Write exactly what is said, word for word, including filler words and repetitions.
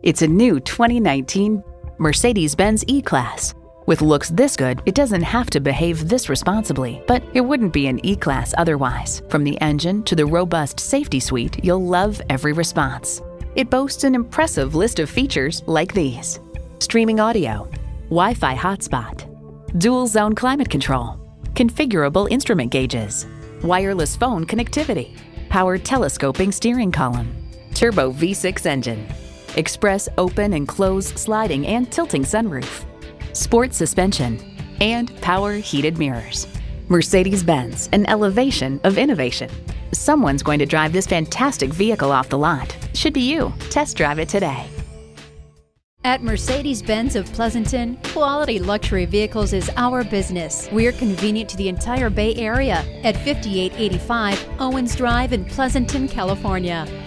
It's a new twenty nineteen Mercedes-Benz E-Class. With looks this good, it doesn't have to behave this responsibly, but it wouldn't be an E-Class otherwise. From the engine to the robust safety suite, you'll love every response. It boasts an impressive list of features like these: streaming audio, Wi-Fi hotspot, dual zone climate control, configurable instrument gauges, wireless phone connectivity, power telescoping steering column, turbo V six engine, express open and close sliding and tilting sunroof, sport suspension, and power heated mirrors. Mercedes-Benz, an elevation of innovation. Someone's going to drive this fantastic vehicle off the lot. Should be you. Test drive it today. At Mercedes-Benz of Pleasanton, quality luxury vehicles is our business. We're convenient to the entire Bay Area at fifty-eight eighty-five Owens Drive in Pleasanton, California.